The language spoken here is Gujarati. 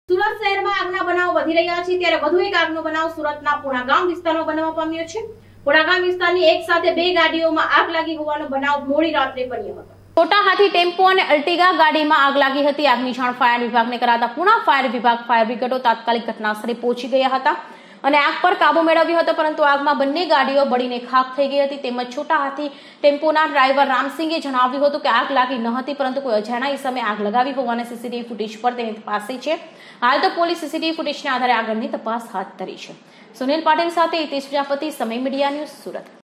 સુરત શહેરમાં આગના બનાવો વધી રહ્યા છે ત્યારે વધુ એક આગનો બનાવ સુરતના પુણાગામ વિસ્તારમાં બનવા પામ્યો છે। પુણાગામ વિસ્તારની એક સાથે બે ગાડીઓમાં આગ લાગી હોવાનો બનાવ મોડી રાત્રે બન્યો હતો। છોટા હાથી ટેમ્પો અને અર્ટિગા ગાડીમાં આગ લાગી હતી। આગની જાણ ફાયર વિભાગને કરાતા પુણા ફાયર વિભાગ ફાયર બ્રિગેડો તાત્કાલિક ઘટનાસ્થળે પહોંચી ગયા હતા અને આગ પર કાબુ મેળવ્યો હતો, પરંતુ આગમાં બંને ગાડીઓ બળીને ખાખ થઈ ગઈ હતી। તેમજ છોટા હાથી ટેમ્પોના ડ્રાઈવર રામસિંગે જણાવ્યું હતું કે આગ લાગી ન હતી, પરંતુ કોઈ અજાણ્યા ઇસમે આગ લગાવી હોવાને સીસીટીવી ફૂટેજ પર તેની તપાસ છે। હાલ તો પોલીસ સીસીટીવી ફૂટેજના આધારે આગળની તપાસ હાથ ધરી છે। સુનિલ પાટીલ સાથે હિતેશ પ્રજાપતિ, સમય મીડિયા ન્યૂઝ, સુરત।